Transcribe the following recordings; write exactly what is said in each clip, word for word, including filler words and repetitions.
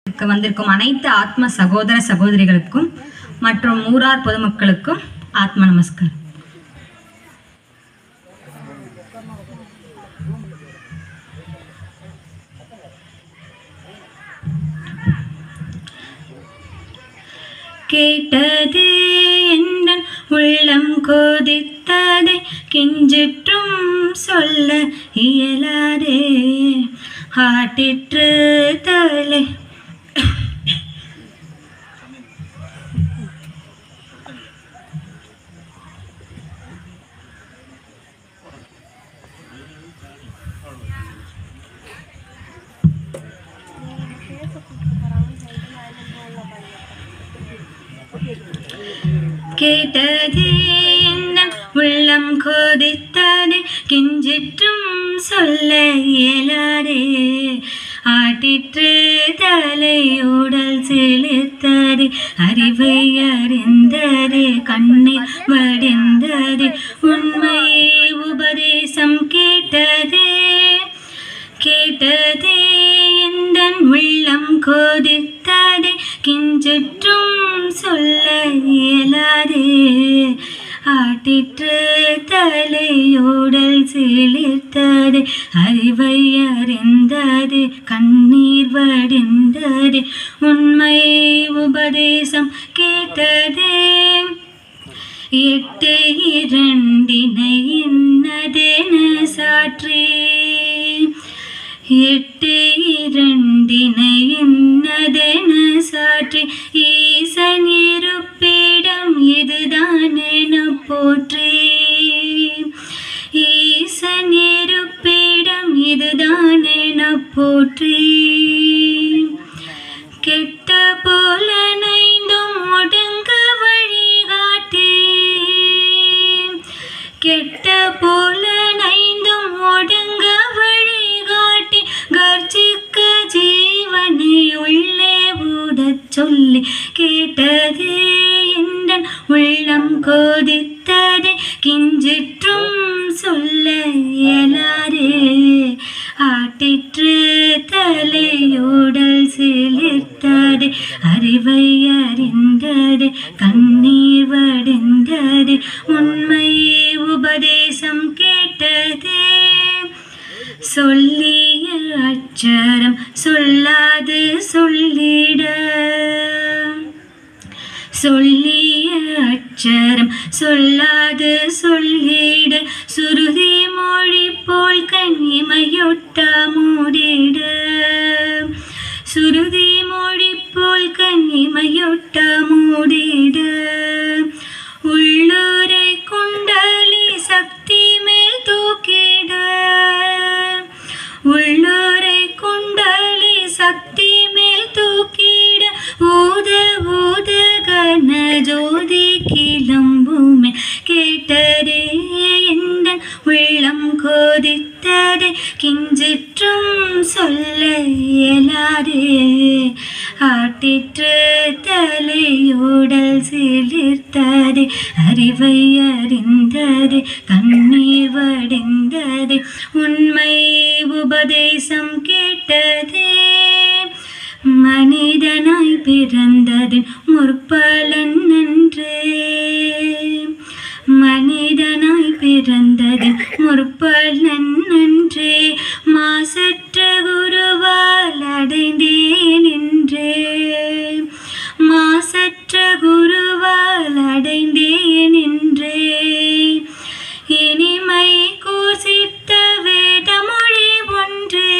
வந்திருக்கும் அனைத்து ஆத்ம சகோதர சகோதரிகளுக்கும் மற்றும் ஊரார் பொதுமக்களுக்கும் ஆத்ம நமஸ்காரம். கேட்டதே என் உள்ளம் கொதித்ததே, கிஞ்சிற்றும் சொல்ல இயலாதே, ஆட்டிற்று தலை கேட்டதே என் உள்ளம் கொதித்ததே, கிஞ்சிற்றும் சொல்ல இயலாதே, ஆட்டிற்று தலை உடல் செலுத்ததே, அறிவை அறிந்ததே, கண்ணீர் வடிந்ததே, உண்மையை உபதேசம் கேட்டதே. கேட்டதே என் உள்ளம் கொதித்ததே, கிஞ்சிற்றும் சொல்ல இயலாதே, ஆட்டிற்று தலையோடல் சிலிர்த்ததே, அறிவை அறிந்ததே, கண்ணீர் வடிந்ததே, உண்மை உபதேசம் கேட்டதே. எட்டு இரண்டினை இன்னதென சாற்றே, எட்டு இரண்டினை இன்னதென சாற்றி, ஈசன் இருப்பிடம் இதுதான் என போற்றி, ஈசன் இருப்பிடம் இதுதான் என போற்றி. கெட்ட போல நைந்தும் ஒடுங்க வழிகாட்டி, கெட்ட போல நைந்தும் ஒடுங்க வழிகாட்டி, கர்ஜிக்க ஜீவனை உள்ளே ஊதச் சொல்லி, கேட்டதே என் உள்ளம் கொதித்ததே, கிஞ்சிற்றும் சொல்ல இயலாதே, ஆட்டிற்று தலையோடல் சிலிர்த்ததே, அறிவை அறிந்ததே, கண்ணீர் வடிந்ததே, உண்மை உபதேசம் கேட்டதே. சொல்லிய அச்சரம் சொல்லாது சொல்லிட, சொல்லிய அச்சரம் சொல்லாது சொல்லிட, சுருதி மொழி போல் கண்ணிமையொட்ட மூடிட, சுருதி மொழி போல் கண்ணிமையொட்ட மூடிட, உள்ளூரை குண்டலி சக்தி மேல் தூக்கிட, உள்ளூரை குண்டலி சக்தி மேல் தூக்கிட, ஊத ஊத கன ஜோதி கிளம்புமே, கேட்டதே என் உள்ளம் கொதித்ததே, கிஞ்சிற்றும் சொல்ல இயலாதே, ஆட்டிற்று தலையோடல் சிலிர்த்ததே, அறிவை அறிந்ததே, கண்ணீர் வடிந்ததே, உண்மை உபதேசம் கேட்டதே. மனிதனாய் பிறந்ததின் முற்பலன் நன்றே, மனிதனாய் பிறந்ததின் முற்பலன் நன்றே, மாசற்ற குருவால் அடைந்தேன் என்றே, மாசற்ற குருவால் அடைந்தேன் என்றே, இனிமை கூசித்த வேதமொழி ஒன்றே,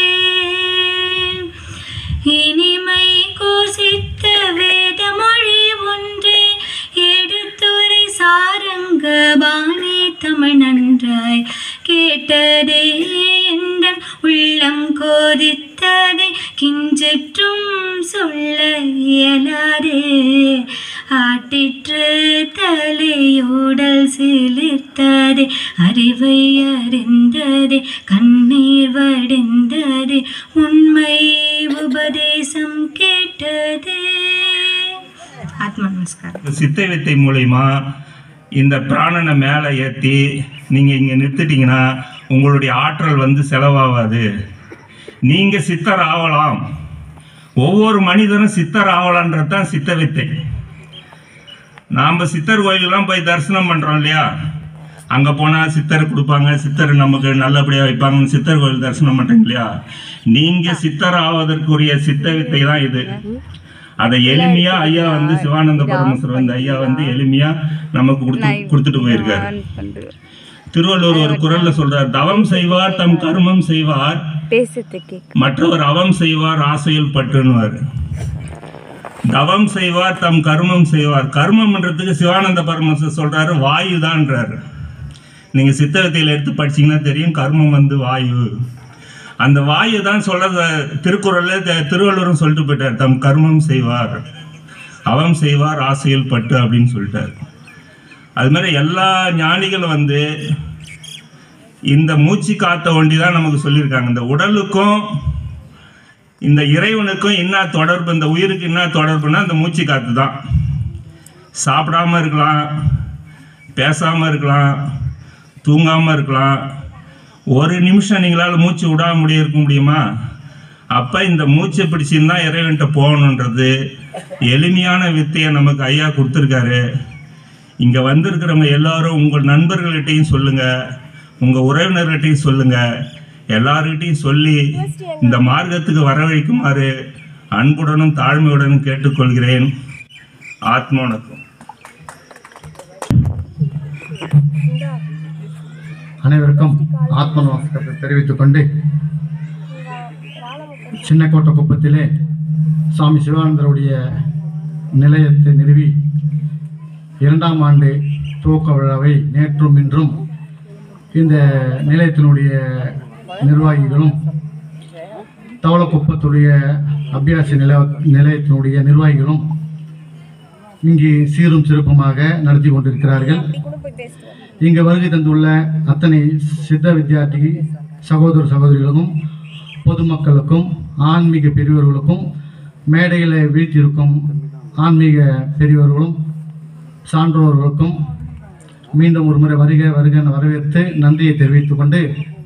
இனிமை கூசித்த வேதமொழி ஒன்றே, எடுத்துரை சாரங்க பாணி தமிழ் நன்றாய், கேட்டதே என் உள்ளம் கொதித்ததே, கிஞ்சிற்றும் சொல்ல இயலாதே, ஆட்டிற்று தலையோடல் சிலிர்த்ததே, அறிவை அறிந்ததே, கண்ணீர் வடிந்ததே, உண்மை உபதேசம் கேட்டதே. ஆத்மா நமஸ்காரம். சித்தை வித்தை மூலிமா இந்த பிராணனை மேலே ஏற்றி நீங்கள் இங்கே நிறுத்திட்டீங்கன்னா உங்களுடைய ஆற்றல் வந்து செலவாகாது. நீங்கள் சித்தர் ஆகலாம், ஒவ்வொரு மனிதனும் சித்தர் ஆகலான்றது தான் சித்த வித்தை. நாம் சித்தர் கோயிலெலாம் போய் தரிசனம் பண்ணுறோம் இல்லையா, அங்கே போனால் சித்தர் கொடுப்பாங்க, சித்தர் நமக்கு நல்லபடியாக வைப்பாங்கன்னு சித்தர் கோயில் தரிசனம் பண்ணுறீங்க இல்லையா. நீங்கள் சித்தர் ஆவதற்குரிய சித்த வித்தை தான் இது. அதை எளிமையாக ஐயா வந்து சிவானந்த பரமேஸ்வரர் வந்து ஐயா வந்து எளிமையாக நமக்கு கொடுத்து கொடுத்துட்டு போயிருக்காரு. திருவள்ளுவர் ஒரு குறள்ல சொல்றார், தவம் செய்வார் தம் கர்மம் செய்வார், மற்றவர் அவம் செய்வார் ஆசையில் பற்றுன்னுவார். தவம் செய்வார் தம் கர்மம் செய்வார். கர்மம்ன்றதுக்கு சிவானந்த பரமேஸ்வரர் சொல்றாரு வாயு தான்றாரு. நீங்க சித்தகத்தையில் எடுத்து படிச்சீங்கன்னா தெரியும், கர்மம் வந்து வாயு. அந்த வாயு தான் சொல்ற திருக்குறள்ல திருவள்ளுவரும் சொல்லிட்டு போயிட்டார், தம் கர்மம் செய்வார் அவம் செய்வார் ஆசையில் பட்டு அப்படின்னு சொல்லிட்டார். அது மாதிரி எல்லா ஞானிகளும் வந்து இந்த மூச்சு காத்த ஒண்டி தான் நமக்கு சொல்லியிருக்காங்க. இந்த உடலுக்கும் இந்த இறைவனுக்கும் என்ன தொடர்பு, இந்த உயிருக்கு என்ன தொடர்புனா இந்த மூச்சு காத்து தான். சாப்பிடாம இருக்கலாம், பேசாமல் இருக்கலாம், தூங்காமல் இருக்கலாம். ஒரு நிமிஷம் நீங்களால் மூச்சு விடாம முடிய இருக்க முடியுமா? அப்போ இந்த மூச்சை பிடிச்சிருந்தா இறைவன்கிட்ட போகணுன்றது எளிமையான வித்தையை நமக்கு ஐயா கொடுத்துருக்காரு. இங்கே வந்திருக்கிறவங்க எல்லாரும் உங்கள் நண்பர்கள்கிட்டையும் சொல்லுங்கள், உங்கள் உறவினர்கிட்டையும் சொல்லுங்கள், எல்லார்கிட்டையும் சொல்லி இந்த மார்க்கத்துக்கு வரவழைக்குமாறு அன்புடனும் தாழ்மையுடனும் கேட்டுக்கொள்கிறேன். ஆத்மவணக்கம். அனைவருக்கும் ஆத்ம நமஸ்காரத்தை தெரிவித்துக் கொண்டு, சின்னக்கோட்டை குப்பத்திலே சுவாமி சிவானந்தருடைய நிலையத்தை நிறுவி இரண்டாம் ஆண்டு துவக்க விழாவை நேற்றும் இன்றும் இந்த நிலையத்தினுடைய நிர்வாகிகளும் தவளக்குப்பத்துடைய அபியாசி நில நிலையத்தினுடைய நிர்வாகிகளும் இங்கு சீரும் சிறப்புமாக நடத்தி கொண்டிருக்கிறார்கள். இங்கு வருகை தந்துள்ள அத்தனை சித்த வித்தியார்த்தி சகோதர சகோதரிகளுக்கும் பொதுமக்களுக்கும் ஆன்மீக பெரியவர்களுக்கும் மேடையில் வீழ்த்தியிருக்கும் ஆன்மீக பெரியவர்களும் சான்றோர்களுக்கும் மீண்டும் ஒரு முறை வருக வருக என வரவேற்று நன்றியை தெரிவித்துக் கொண்டு,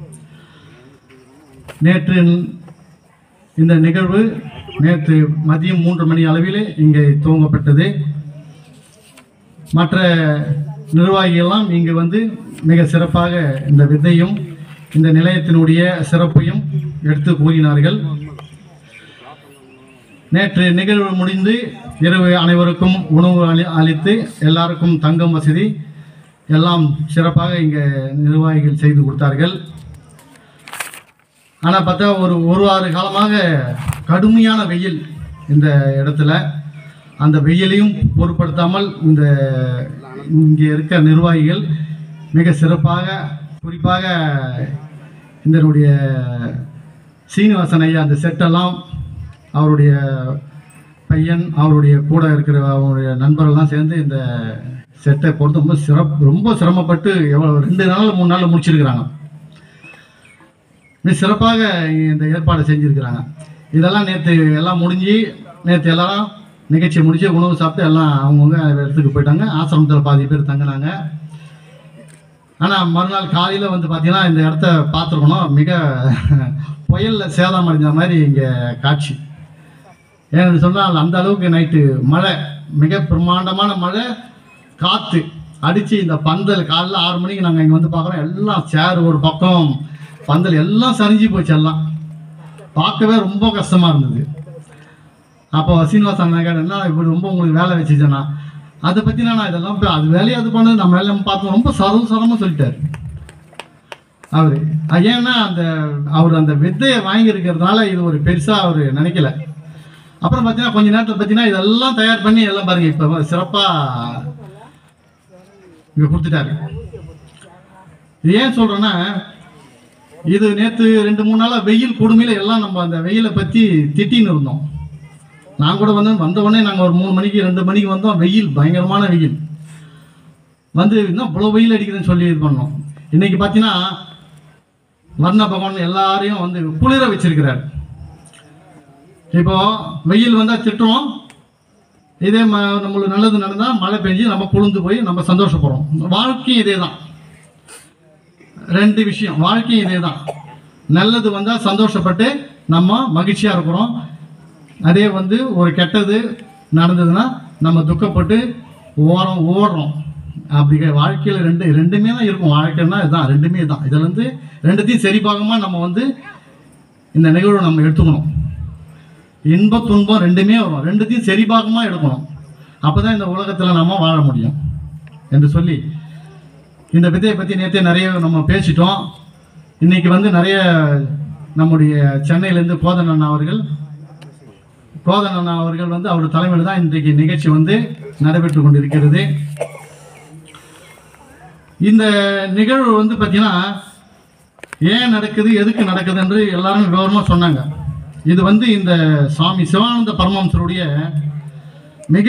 நேற்று இந்த நிகழ்வு நேற்று மதியம் மூன்று மணி அளவிலே இங்கே துவங்கப்பட்டது. மற்ற நிர்வாகிகள்லாம் இங்கு வந்து மிக சிறப்பாக இந்த வித்தையும் இந்த நிலையத்தினுடைய சிறப்பையும் எடுத்து கூறினார்கள். நேற்று நிகழ்வு முடிந்து இரவு அனைவருக்கும் உணவு அளி அளித்து எல்லாருக்கும் தங்கும் வசதி எல்லாம் சிறப்பாக இங்கே நிர்வாகிகள் செய்து கொடுத்தார்கள். ஆனால் பார்த்தா ஒரு ஒரு ஆறு காலமாக கடுமையான வெயில் இந்த இடத்துல, அந்த வெயிலையும் பொருட்படுத்தாமல் இந்த இங்கே இருக்க நிர்வாகிகள் மிக சிறப்பாக, குறிப்பாக இதனுடைய சீனிவாசன் ஐயா அந்த செட்டெல்லாம் அவருடைய பையன் அவருடைய கூட இருக்கிற அவருடைய நண்பர்கள்லாம் சேர்ந்து இந்த செட்டை பொறுத்து ரொம்ப சிறப்பு ரொம்ப சிரமப்பட்டு எவ்வளோ ரெண்டு நாள் மூணு நாளில் முடிச்சிருக்கிறாங்க. மிக சிறப்பாக இந்த ஏற்பாடு செஞ்சுருக்கிறாங்க. இதெல்லாம் நேற்று எல்லாம் முடிஞ்சு நேற்று எல்லாரும் நிகழ்ச்சி முடிச்சு உணவு சாப்பிட்டு எல்லாம் அவங்கவுங்க இடத்துக்கு போயிட்டாங்க. ஆசிரமத்தில் பாதி பேர் தங்கினாங்க. ஆனால் மறுநாள் காலையில் வந்து பார்த்திங்கன்னா இந்த இடத்த பார்த்துருக்கணும், மிக புயலில் சேதம் அடைஞ்ச மாதிரி இங்கே காட்சி. ஏன்னு சொன்னால் அந்த அளவுக்கு நைட்டு மழை, மிக பிரம்மாண்டமான மழை, காற்று அடித்து இந்த பந்தல் காலையில் ஆறு மணிக்கு நாங்கள் இங்கே வந்து பார்க்குறோம், எல்லாம் சேர் ஒரு பக்கம், பந்தல் எல்லாம் சரிஞ்சு போச்சு. எல்லாம் பார்க்கவே ரொம்ப கஷ்டமாக இருந்தது. அப்போ சீனிவாசன் என்ன இப்படி ரொம்ப உங்களுக்கு வேலை வச்சுச்சேன்னா, அதை பற்றி நான் இதெல்லாம் அது வேலையை அது பண்ணது நம்ம வேலை பார்த்தோம், ரொம்ப சரம் சரமாக சொல்லிட்டார் அவர். ஏன்னா அந்த அவர் அந்த வித்தையை வாங்கியிருக்கிறதுனால இது ஒரு பெருசாக அவர் நினைக்கல. அப்புறம் பார்த்தீங்கன்னா கொஞ்ச நேரத்தில் பார்த்தீங்கன்னா இதெல்லாம் தயார் பண்ணி எல்லாம் பாருங்க இப்போ சிறப்பாக இங்கே கொடுத்துட்டாரு. இது ஏன் சொல்கிறேன்னா, இது நேற்று ரெண்டு மூணு நாளாக வெயில் கொடுமையில் எல்லாம் நம்ம அந்த வெயிலை பற்றி திட்டின்னு இருந்தோம். நான் கூட வந்து வந்த உடனே நாங்கள் ஒரு மூணு மணிக்கு ரெண்டு மணிக்கு வந்தோம், வெயில் பயங்கரமான வெயில் வந்து இன்னும் இவ்வளோ வெயில் அடிக்குதுன்னு சொல்லி இது பண்ணோம். இன்றைக்கி பார்த்தீங்கன்னா வர்ண பகவான் எல்லாரையும் வந்து குளிர வச்சிருக்கிறார். இப்போ வெயில் வந்தால் திட்டுறோம், இதே ம நம்மளுக்கு நல்லது நடந்தால் மழை பெஞ்சு நம்ம குளிர்ந்து போய் நம்ம சந்தோஷப்படுறோம். வாழ்க்கையும் இதே தான், ரெண்டு விஷயம். வாழ்க்கையும் இதே தான், நல்லது வந்தால் சந்தோஷப்பட்டு நம்ம மகிழ்ச்சியாக இருக்கிறோம், அதே வந்து ஒரு கெட்டது நடந்ததுன்னா நம்ம துக்கப்பட்டு ஓரம் ஓடுறோம். அப்படி வாழ்க்கையில் ரெண்டு ரெண்டுமே தான் இருக்கும். வாழ்க்கைன்னா இதுதான், ரெண்டுமே தான். இதில் வந்து ரெண்டுத்தையும் சரிபாகமாக நம்ம வந்து இந்த நிகழ்வை நம்ம எடுத்துக்கணும். இன்ப துன்பம் ரெண்டுமே வரும், ரெண்டுத்தையும் சரிபாகமாக எடுக்கணும். அப்போ தான் இந்த உலகத்தில் நம்ம வாழ முடியும் என்று சொல்லி இந்த விதையை பற்றி நேற்றே நிறைய நம்ம பேசிட்டோம். இன்றைக்கி வந்து நிறைய நம்முடைய சென்னையிலேருந்து கோதன் அவர்கள் கோதன் அவர்கள் வந்து அவர் தலைமையில் தான் இன்றைக்கு நிகழ்ச்சி வந்து நடைபெற்று கொண்டிருக்கிறது. இந்த நிகழ்வு வந்து பார்த்தீங்கன்னா ஏன் நடக்குது, எதுக்கு நடக்குது என்று எல்லாரும் விவரமாக சொன்னாங்க. இது வந்து இந்த சுவாமி சிவானந்த பரமஹம்சருடைய மிக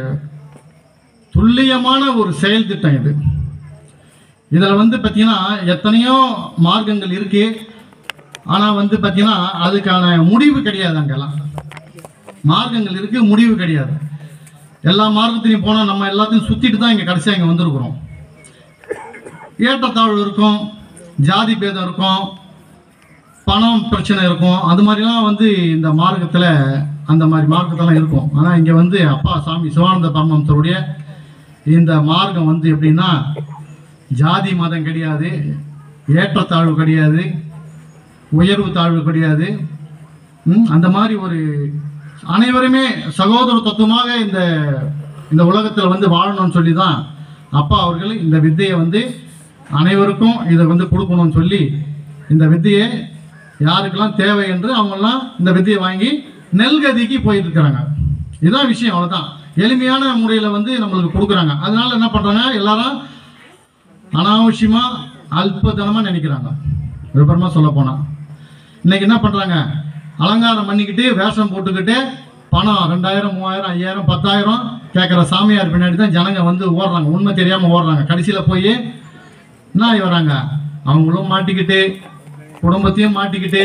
துல்லியமான ஒரு செயல் திட்டம் இது. இதில் வந்து பார்த்தீங்கன்னா எத்தனையோ மார்க்கங்கள் இருக்கு, ஆனால் வந்து பார்த்தீங்கன்னா அதுக்கான முடிவு கிடையாது. அங்கெல்லாம் மார்க்கங்கள் இருக்கு, முடிவு கிடையாது. எல்லா மார்க்கத்திலையும் போனால் நம்ம எல்லாத்தையும் சுற்றிட்டு தான் இங்கே கடைசியாக இங்கே வந்திருக்கிறோம். ஏற்றத்தாழ்வு இருக்கும், ஜாதி பேதம் இருக்கும், பணம் பிரச்சனை இருக்கும். அது மாதிரிலாம் வந்து இந்த மார்க்கத்தில் அந்த மாதிரி மார்க்கத்தெல்லாம் இருக்கும். ஆனால் இங்கே வந்து அப்பா சாமி சிவானந்த பரமஹம்சருடைய இந்த மார்க்கம் வந்து எப்படின்னா ஜாதி மதம் கிடையாது, ஏற்றத்தாழ்வு கிடையாது, உயர்வு தாழ்வு கிடையாது. அந்த மாதிரி ஒரு அனைவருமே சகோதர தத்துவமாக இந்த இந்த உலகத்தில் வந்து வாழணும்னு சொல்லி தான் அப்பா அவர்கள் இந்த வித்தையை வந்து அனைவருக்கும் இதை வந்து கொடுக்கணும்னு சொல்லி இந்த வித்தையை யாருக்கெல்லாம் தேவை என்று அவங்கெல்லாம் இந்த வித்தையை வாங்கி நெல்கதிக்கு போயிருக்கிறாங்க. இதுதான் விஷயம், அவ்வளோதான். எளிமையான முறையில் வந்து நம்மளுக்கு கொடுக்குறாங்க. அதனால என்ன பண்ணுறாங்க, எல்லாரும் அனாவசியமாக அல்பதனமாக நினைக்கிறாங்க. விபரமாக சொல்ல போனால் இன்னைக்கு என்ன பண்ணுறாங்க, அலங்காரம் பண்ணிக்கிட்டு வேஷம் போட்டுக்கிட்டு பணம் ரெண்டாயிரம் மூவாயிரம் ஐயாயிரம் பத்தாயிரம் கேட்குற சாமியார் பின்னாடி தான் ஜனங்க வந்து ஓடுறாங்க. உண்மை தெரியாமல் ஓடுறாங்க. கடைசியில் போய் என்ன ஆகி வராங்க, அவங்களும் மாட்டிக்கிட்டு குடும்பத்தையும் மாட்டிக்கிட்டு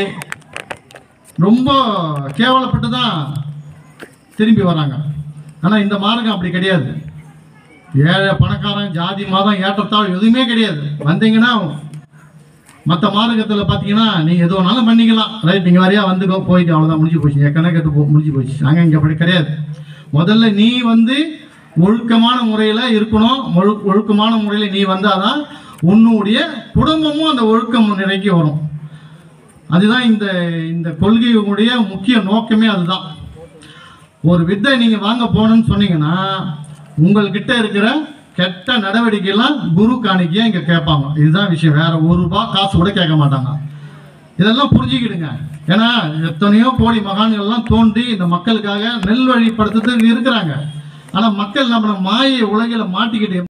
ரொம்ப கேவலப்பட்டு தான் திரும்பி வராங்க. ஆனால் இந்த மார்க்கம் அப்படி கிடையாது. ஏழை பணக்காரன் ஜாதி மதம் ஏற்றத்தாழ் எதுவுமே கிடையாது. வந்தீங்கன்னா மற்ற மார்க்கத்தில் பார்த்தீங்கன்னா நீங்கள் எது வேணாலும் பண்ணிக்கலாம். ரைட், நீங்கள் வரையா வந்துக்கோ, போயிட்டு அவ்வளோதான், முடிஞ்சு போச்சு, என் கணக்கெட்டு போ முடிஞ்சு போச்சு. நாங்கள் இங்கே அப்படி கிடையாது. முதல்ல நீ வந்து ஒழுக்கமான முறையில் இருக்கணும். ஒழு ஒழுக்கமான முறையில் நீ வந்தால் தான் உன்னுடைய குடும்பமும் அந்த ஒழுக்கம் நிறைக்கு வரும். அதுதான் இந்த இந்த கொள்கையுடைய முக்கிய நோக்கமே. அதுதான். ஒரு வித்தை நீங்கள் வாங்க போகணுன்னு சொன்னீங்கன்னா உங்கள்கிட்ட இருக்கிற கெட்ட நடவடிக்கையெல்லாம் குரு காணிக்கையா இங்கே கேட்பாங்க. இதுதான் விஷயம். வேற ஒரு ரூபா காசு கூட கேட்க மாட்டாங்க. இதெல்லாம் புரிஞ்சுக்கிடுங்க. ஏன்னா எத்தனையோ கோடி மகான்கள்லாம் தோன்றி இந்த மக்களுக்காக நெல் வழிப்படுத்துறதுக்கு இருக்கிறாங்க. ஆனால் மக்கள் நம்ம மாயை உலகில் மாட்டிக்கிட்டு